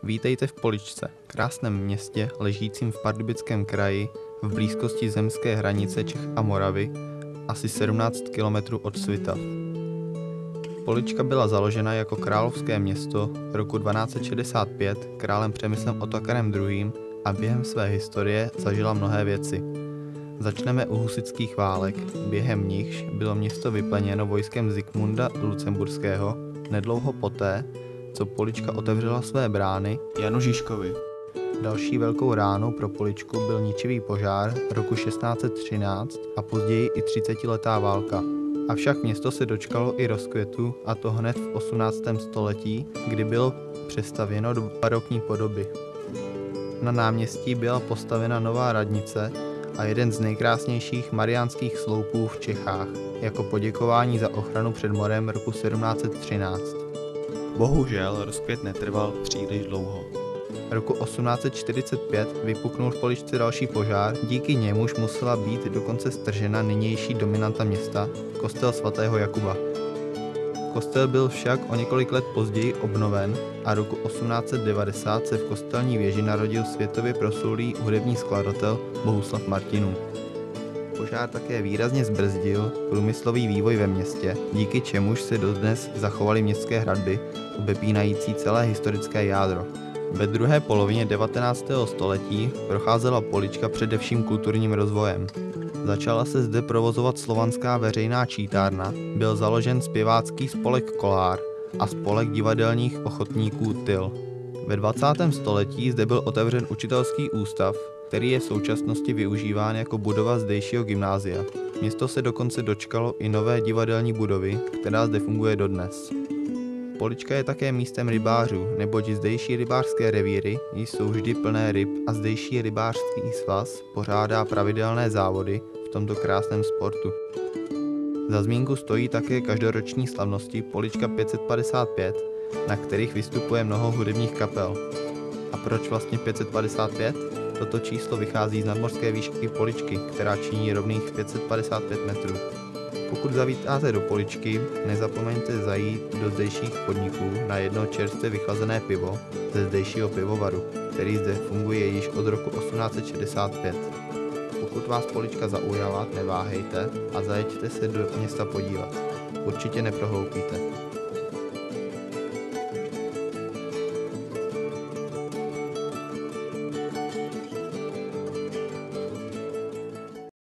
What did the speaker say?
Vítejte v Poličce, krásném městě ležícím v Pardubickém kraji v blízkosti zemské hranice Čech a Moravy, asi 17 km od Svitav. Polička byla založena jako královské město roku 1265 králem Přemyslem Otokarem II. A během své historie zažila mnohé věci. Začneme u husitských válek, během nichž bylo město vypleněno vojskem Zikmunda Lucemburského nedlouho poté, co Polička otevřela své brány Janu Žižkovi. Další velkou ránou pro Poličku byl ničivý požár roku 1613 a později i 30letá válka. Avšak město se dočkalo i rozkvětu, a to hned v 18. století, kdy bylo přestavěno do barokní podoby. Na náměstí byla postavena nová radnice a jeden z nejkrásnějších mariánských sloupů v Čechách, jako poděkování za ochranu před morem roku 1713. Bohužel rozkvět netrval příliš dlouho. Roku 1845 vypuknul v Poličce další požár, díky němuž musela být dokonce stržena nynější dominanta města, kostel svatého Jakuba. Kostel byl však o několik let později obnoven a roku 1890 se v kostelní věži narodil světově proslulý hudební skladatel Bohuslav Martinů. Požár také výrazně zbrzdil průmyslový vývoj ve městě, díky čemuž se dodnes zachovaly městské hradby, obepínající celé historické jádro. Ve druhé polovině 19. století procházela Polička především kulturním rozvojem. Začala se zde provozovat slovanská veřejná čítárna, byl založen zpěvácký spolek Kolár a spolek divadelních ochotníků Tyl. Ve 20. století zde byl otevřen učitelský ústav, který je v současnosti využíván jako budova zdejšího gymnázia. Město se dokonce dočkalo i nové divadelní budovy, která zde funguje dodnes. Polička je také místem rybářů, neboť zdejší rybářské revíry jsou vždy plné ryb a zdejší rybářský svaz pořádá pravidelné závody v tomto krásném sportu. Za zmínku stojí také každoroční slavnosti Polička 555, na kterých vystupuje mnoho hudebních kapel. A proč vlastně 555? Toto číslo vychází z nadmořské výšky Poličky, která činí rovných 555 metrů. Pokud zavítáte do Poličky, nezapomeňte zajít do zdejších podniků na jedno čerstvě vychlazené pivo ze zdejšího pivovaru, který zde funguje již od roku 1865. Pokud vás Polička zaujala, neváhejte a zajeďte se do města podívat. Určitě neprohloupíte.